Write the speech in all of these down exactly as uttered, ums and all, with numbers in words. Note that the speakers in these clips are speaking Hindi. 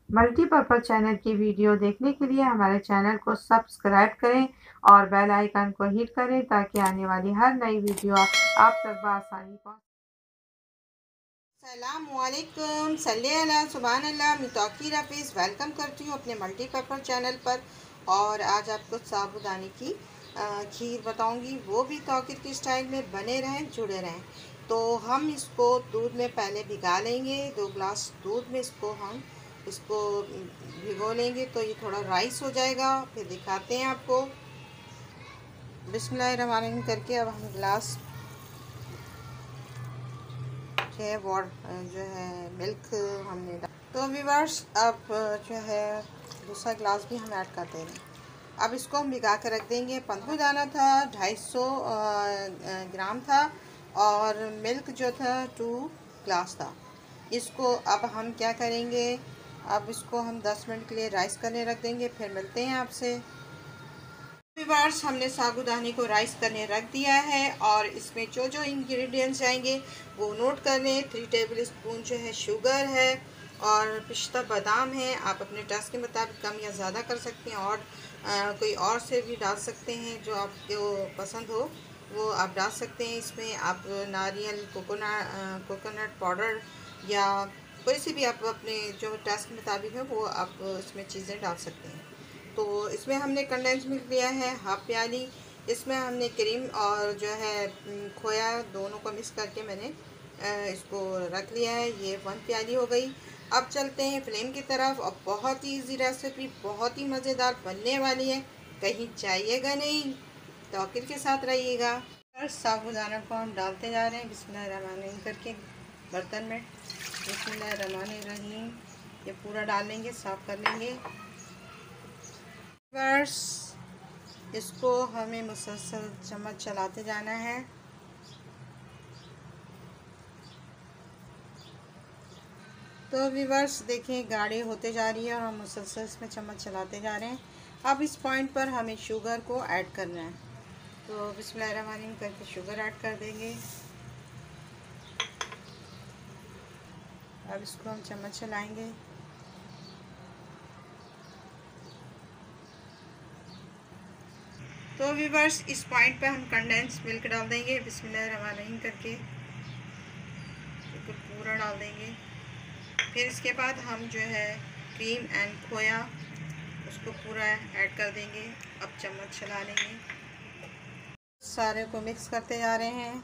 मल्टीपर्पज़ चैनल की वीडियो देखने के लिए हमारे चैनल को सब्सक्राइब करें और बेल आइकन को हिट करें ताकि आने वाली हर नई वीडियो आप तक बआसानी पहुँचे। अस्सलामुअलैकुम, सल्ले अला सुभान अल्लाह। मैं तौकीर हफीज़ वेलकम करती हूँ अपने मल्टीपर्पज़ चैनल पर। और आज आपको साबूदाने की अ, खीर बताऊंगी, वो भी तौकीर की स्टाइल में। बने रहें, जुड़े रहें। तो हम इसको दूध में पहले भिगा लेंगे। दो ग्लास दूध में इसको हम इसको भिगो लेंगे तो ये थोड़ा राइस हो जाएगा। फिर दिखाते हैं आपको। बिस्मिल्लाहिर्रहमानिर्रहीम करके अब हम गिलास जो है वाट जो है मिल्क हमने डाल। तो व्यूअर्स अब जो है दूसरा गिलास भी हम ऐड कर दे रहे हैं। अब इसको हम भिगा कर रख देंगे। पंद्रह दाना था, ढाई सौ ग्राम था और मिल्क जो था टू ग्लास था। इसको अब हम क्या करेंगे, अब इसको हम दस मिनट के लिए राइस करने रख देंगे। फिर मिलते हैं आपसे। व्यूअर्स, हमने साबूदाने को राइस करने रख दिया है और इसमें जो जो इंग्रेडिएंट्स जाएंगे वो नोट कर लें। थ्री टेबल स्पून जो है शुगर है और पिस्ता बादाम है। आप अपने टेस्ट के मुताबिक कम या ज़्यादा कर सकते हैं और आ, कोई और से भी डाल सकते हैं जो आपको पसंद हो वो आप डाल सकते हैं। इसमें आप नारियल कोकोनट कोकोनट पाउडर या कोई सी भी आप अपने जो टेस्ट के मुताबिक है वो आप इसमें चीज़ें डाल सकते हैं। तो इसमें हमने कंडेंस मिल्क लिया है हाफ प्याली। इसमें हमने क्रीम और जो है खोया दोनों को मिक्स करके मैंने इसको रख लिया है। ये वन प्याली हो गई। अब चलते हैं फ्लेम की तरफ। और बहुत ही इजी रेसिपी, बहुत ही मज़ेदार बनने वाली है, कहीं जाइएगा नहीं, तौकीर के साथ रहिएगा। और साबूदाना को हम डालते जा रहे हैं बिस्मिल्लाहिर्रहमानिर्रहीम करके बर्तन में। बिस्मिल्लाहिर्रहमानिर्रहीम ये पूरा डाल लेंगे, साफ़ कर लेंगे। बस इसको हमें मुसलसल चम्मच चलाते जाना है। तो व्यूअर्स देखें गाढ़ी होते जा रही है और हम मुसलसल इसमें चम्मच चलाते जा रहे हैं। अब इस पॉइंट पर हमें शुगर को ऐड करना है। तो बिस्मिल्लाहिर्रहमानिर्रहीम करके शुगर ऐड कर देंगे। अब इसको हम चम्मच चलाएंगे। तो व्यूअर्स इस पॉइंट पे हम कंडेंस मिल्क डाल देंगे बिस्मिल्लाहिर्रहमानिर्रहीम करके, तो पूरा डाल देंगे। फिर इसके बाद हम जो है क्रीम एंड खोया उसको पूरा ऐड कर देंगे। अब चम्मच चला लेंगे, सारे को मिक्स करते जा रहे हैं।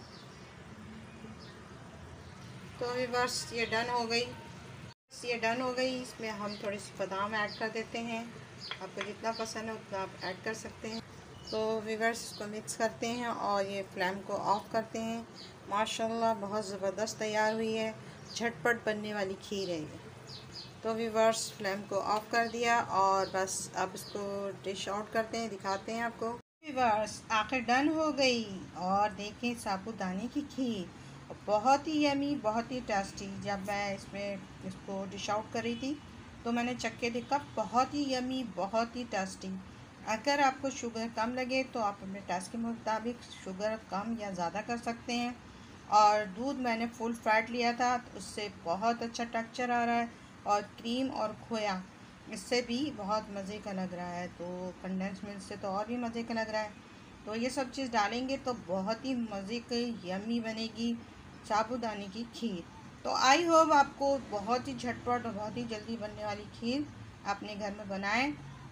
तो व्यूअर्स ये डन हो गई, ये डन हो गई। इसमें हम थोड़ी सी बादाम ऐड कर देते हैं। आपको जितना पसंद है उतना आप ऐड कर सकते हैं। तो व्यूअर्स इसको मिक्स करते हैं और ये फ्लेम को ऑफ करते हैं। माशाल्लाह बहुत ज़बरदस्त तैयार हुई है, झटपट बनने वाली खीर है ये। तो व्यूअर्स फ्लेम को ऑफ कर दिया और बस अब इसको डिश आउट करते हैं, दिखाते हैं आपको। व्यूअर्स आखिर डन हो गई और देखें साबूदाने की खीर बहुत ही यमी, बहुत ही टेस्टी। जब मैं इसमें इसको डिश आउट कर रही थी तो मैंने चख के देखा, बहुत ही यमी, बहुत ही टेस्टी। अगर आपको शुगर कम लगे तो आप अपने टेस्ट के मुताबिक शुगर कम या ज़्यादा कर सकते हैं। और दूध मैंने फुल फैट लिया था तो उससे बहुत अच्छा टेक्सचर आ रहा है और क्रीम और खोया इससे भी बहुत मज़े का लग रहा है। तो कंडेंस मिल्क से तो और भी मज़े का लग रहा है। तो ये सब चीज़ डालेंगे तो बहुत ही मज़े की यमी बनेगी साबूदाने की खीर। तो आई होप आपको बहुत ही झटपट और बहुत ही जल्दी बनने वाली खीर अपने घर में बनाएं।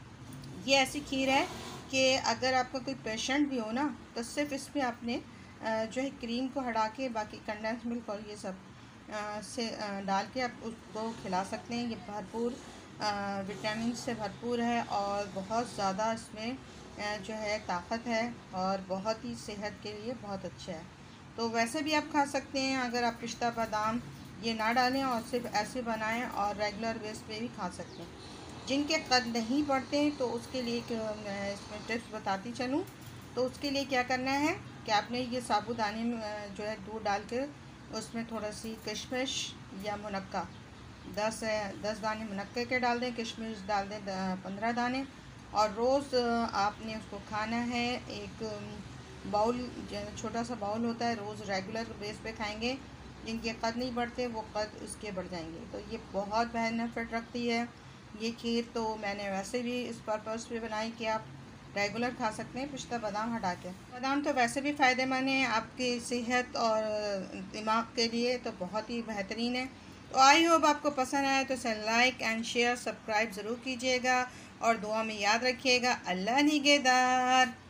ये ऐसी खीर है कि अगर आपका कोई पेशेंट भी हो ना तो सिर्फ इसमें आपने जो है क्रीम को हटा के बाकी कंडेंस मिल्क और ये सब से डाल के आप उसको खिला सकते हैं। ये भरपूर विटामिन से भरपूर है और बहुत ज़्यादा इसमें जो है ताकत है और बहुत ही सेहत के लिए बहुत अच्छा है। तो वैसे भी आप खा सकते हैं अगर आप पिस्ता बादाम ये ना डालें और सिर्फ ऐसे बनाएं और रेगुलर बेस पे भी खा सकते हैं। जिनके कद नहीं बढ़ते हैं तो उसके लिए मैं इसमें टिप्स बताती चलूँ। तो उसके लिए क्या करना है कि आपने ये साबूदाने में जो है दूध डाल कर उसमें थोड़ा सी किशमिश या मुनक्का दस दस दाने मुनक्के के डाल दें, किशमिश डाल दें पंद्रह दाने। और रोज़ आपने उसको खाना है। एक बाउल छोटा सा बाउल होता है, रोज़ रेगुलर बेस पे खाएंगे। जिनके कद नहीं बढ़ते वो कद उसके बढ़ जाएंगे। तो ये बहुत बेनिफिट रखती है ये खीर। तो मैंने वैसे भी इस पर्पज़ पे बनाई कि आप रेगुलर खा सकते हैं पिस्ता बादाम हटा के। बादाम तो वैसे भी फ़ायदेमंद है आपकी सेहत और दिमाग के लिए, तो बहुत ही बेहतरीन है। तो आई होप आपको पसंद आए तो इसे लाइक एंड शेयर सब्सक्राइब ज़रूर कीजिएगा और दुआ में याद रखिएगा। अल्लाह निगहदार।